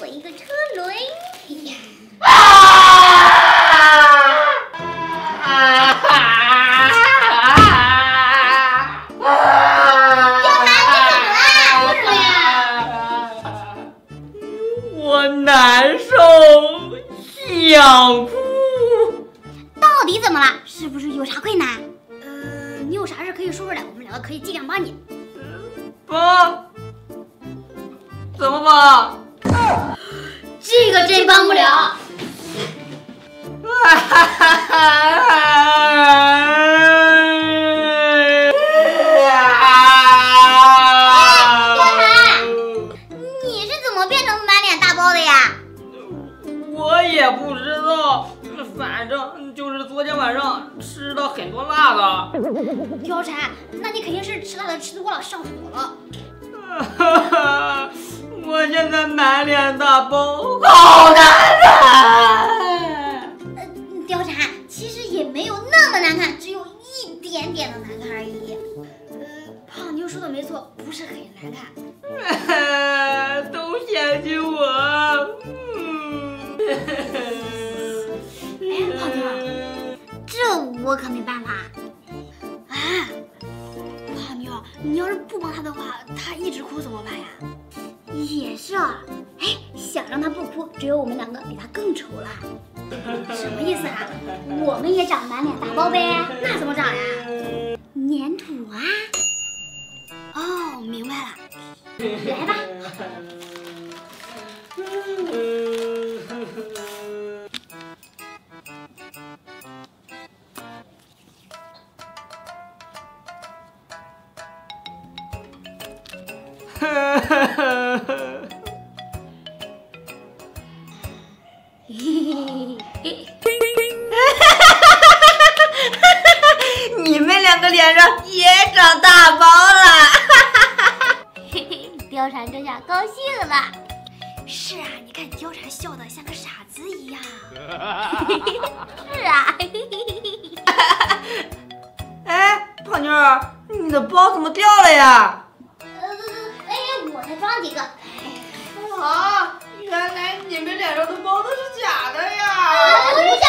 我一个车轮。哎呀！ 我难受，想哭。 到底怎么了？是不是有啥困难？你有啥事可以说出来，我们两个可以尽量帮你。 帮？怎么帮？ 这个真帮不了。你是怎么变成满脸大包的呀？ 我也不知道，反正就是昨天晚上吃了很多辣的。 貂蝉，那你肯定是吃辣的吃多了上火了。 我现在满脸大包，好难看。 貂蝉，其实也没有那么难看，只有一点点的难看而已。胖妞说的没错，不是很难看。 都嫌弃我。 哎，胖妞，这我可没办法。啊，胖妞，你要是不帮他的话，他一直哭怎么办呀？也是啊，哎，想让他不哭，只有我们两个比他更丑了。什么意思啊？我们也长满脸大包呗？那怎么长呀？粘土啊。哦，明白了，来吧。 你们两个脸上也长大包了。 貂蝉这下高兴了。是啊，你看貂蝉笑得像个傻子一样。是啊。 哎，胖妞儿，你的包怎么掉了呀？ 哎，我再装几个。 啊，原来你们脸上的包都是假的呀！ 不是